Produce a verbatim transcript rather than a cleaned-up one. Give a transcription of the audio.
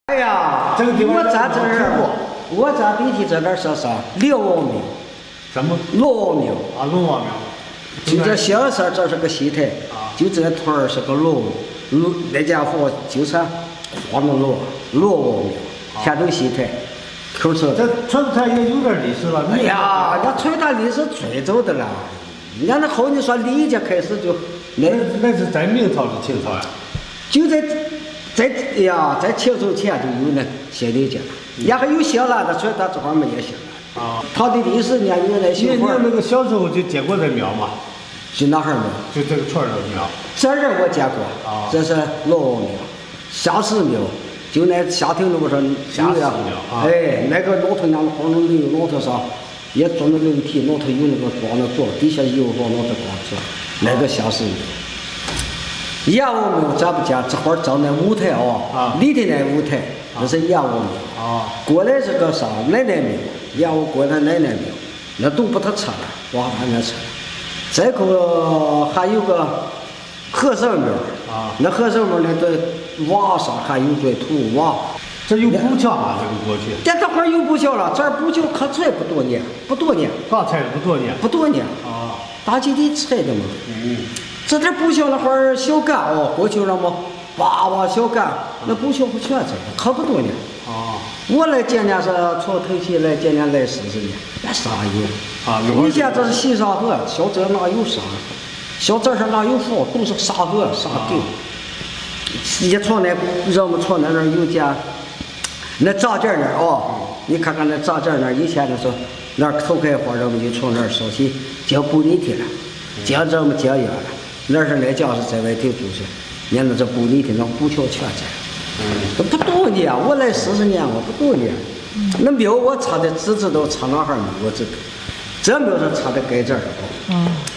哎呀， 这个地方我在这儿，我在里头这边说啥？六王庙。 什么？ 罗王庙。 啊，罗王庙。 就这小事，这是个戏台。啊。就这屯儿是个罗，罗那家伙就是花了罗罗王庙，下头戏台。口车。 这传出来也有点历史了。 哎呀，那传达历史最早的了。人家那后你说李家开始就那那是在明朝是清朝呀？ 就在在哎呀，在清朝前就有那写李家，也还有写了的，所以他这方面也写了。啊。他的历史年原来小你你那个小时候就见过这庙吗？ 是哪哈儿庙？ 就这个串儿的庙。 这儿我见过。啊。这是罗王庙，下寺庙，就那下头路上下寺庙。啊。 哎，那个老头娘黄龙楼老头上。也装那楼梯，老头有那个光的座，底下有个老头光座，那个下寺庙。阎王庙见不见？这会儿照那舞台啊，里头那舞台那是阎王庙。啊。过来是个啥奶奶庙，阎王过来奶奶庙，那都不他撤了，往他那撤了。再个还有个和尚庙。啊。那和尚庙那个瓦上还有堆土瓦。 这有补桥吗？这个过去？ 这这会儿有补桥了，这儿补桥可才不多年，不多年。 刚拆的不多年。 不多年。 啊。 大基地拆的嘛。嗯。这点补桥那会儿小干哦，过去了嘛，哇哇小干，那补桥不全拆，可不多年。 啊。 我来今年是从头期来，今年来四十年，那啥有？ 啊。 以前这是西沙河，小这哪有沙？小这上哪有河？都是沙河沙沟。一从那人们从那那儿有家。那扎件那儿哦，你看看那扎件那儿，以前的时候那儿头开花，人们就从那儿烧起浇布泥去了，浇这么浇药了。那是那家是在外头住去，你看那这布泥去，那补桥全在。这不多年，我来四十年，我不多年。那庙我插的只知道插哪哈儿庙，我知道。这庙是插的盖这儿的。嗯。